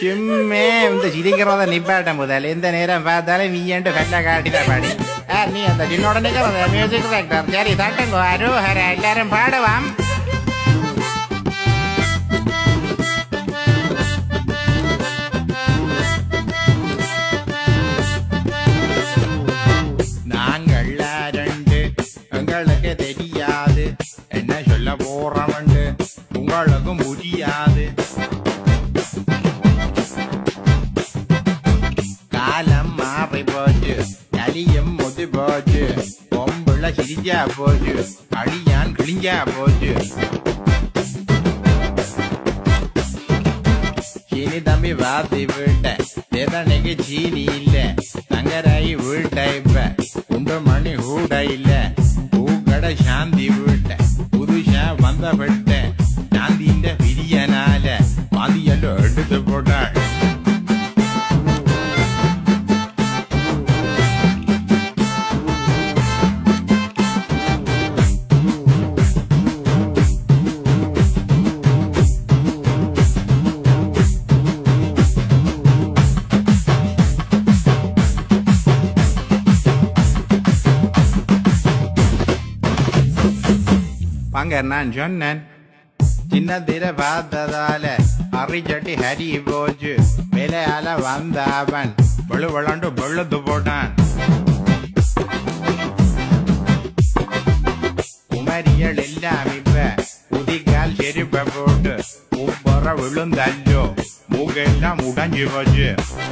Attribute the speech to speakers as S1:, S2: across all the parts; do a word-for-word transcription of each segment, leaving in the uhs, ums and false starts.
S1: சும்மே இந்த சிரிக்கிறத நிப்பாட்ட முதல் எந்த நேரம் பார்த்தாலும் நீ ஏண்டு கல்ல காட்டிதான் பாடி நீ அந்த என்னோட நிக்கிறத மியூசிக் டைரக்டர் சரி தட்டுங்கோ அரோஹர எல்லாரும் பாடுவாம் நாங்கள் ரெண்டு எங்களுக்கு தெரியாது என்ன சொல்ல போறவண்டு உங்களுக்கும் முடியாது காலம் மாறி போச்சு கலியம் முதி போச்சு பொம்புள்ள சிரிஞ்சா போச்சு அடியான் கிழிஞ்சா போச்சு சீனி தம்பி வாத்தி வீட்ட எதனைக்கு சீனி இல்ல தங்கராயி வீட்ட இப்ப உண்டு மணி கூட இல்ல பூக்கடை சாந்தி வீட்ட புதுசா வந்த விட்ட சாந்தியின் பிரியனால பாதியெல்லாம் எடுத்து போட்டாள் பங்க நான் சொன்னேன் சின்னத்திர பார்த்ததால அரிச்சட்டி ஹரி போச்சு வேலையால வந்த அவன் வெளு விளாண்டு வெளுத்து போட்டான் குமரியல் எல்லாம் இப்ப புதிகால் செருப்ப போட்டு உப்பற விழுந்தல்லோ மூக்கெல்லாம் உடஞ்சு போச்சு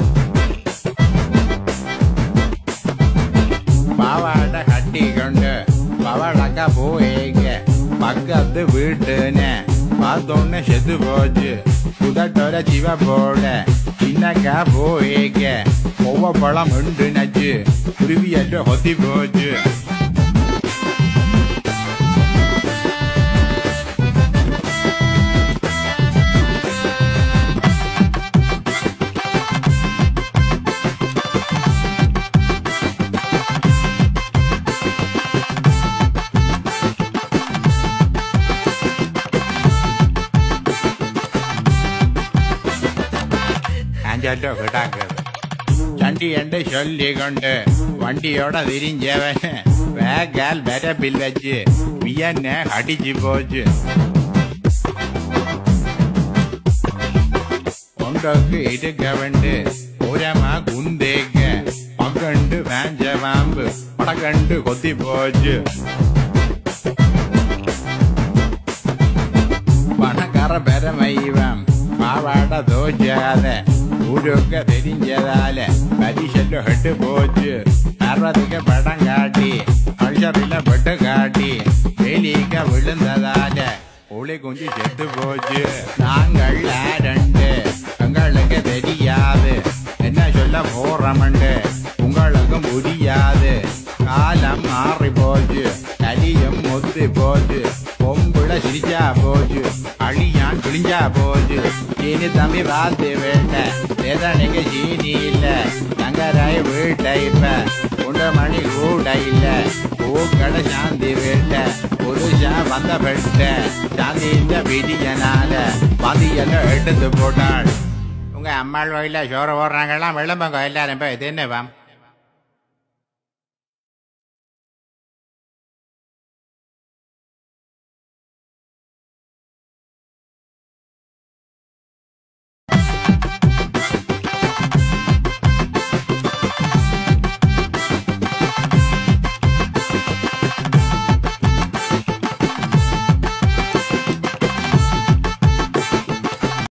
S1: பாவாட கட்டி கொண்டு பவளக்கா போயேங்க பக்கத்து வீட்டுன்னு பார்த்தோன்னு செத்து போச்சு புதட்டோட சிவ போட சின்னக்கா போயேங்க ஒவ்வொரு பழம் உண்டு நச்சு குருவியற்ற ஒத்தி போச்சு ചണ്ടി എന്റെ ചൊല്ലി കൊണ്ട് വണ്ടിയോടെ തിരിഞ്ഞവന് വേഗാൽ വരപ്പിൽ വെച്ച് വിയന്നെ അടിച്ചു പോച്ച് കൊണ്ടൊക്കെ ഇരുക്കവണ്ട് ഒരമാ കുന്തേക്ക് പകണ്ട് വാഞ്ച പാമ്പ് പടകണ്ട് കൊത്തിപ്പോച്ച് പണക്കറ പരമൈവം പാവാട തോച്ചാതെ ஊருக்கு தெரிஞ்சதால பரிசல்ல ஹெட்டு போச்சு அறுபதுக்கு படம் காட்டி கல்ச்சரில் பட்டு காட்டி வெளிக்க விழுந்ததால ஒளி குஞ்சு செத்து போச்சு நாங்கள் ரெண்டு எங்களுக்கு தெரியாது என்ன சொல்ல போறமண்டு உங்களுக்கும் முடியாது காலம் மாறி போச்சு கலியும் முத்தி போச்சு பொம்புள சிரிச்சா போச்சு அழியான் கிழிஞ்சா போச்சு சீனி தம்பி வாத்தி வீட்ட எதனைக்கு சீனி இல்ல தங்கராய் வீட்ட இப்ப உண்டு மணி கூட இல்ல பூக்கடை சாந்தி வீட்ட புதுசா வந்த பெட்ட சாந்தியின் பிடியனால பாதியெல்லாம் எடுத்து போட்டாள் உங்க அம்மாள் வகையில சோறு போடுறாங்கலாம் விளம்பங்க எல்லாரும் இப்ப இது என்னவாம்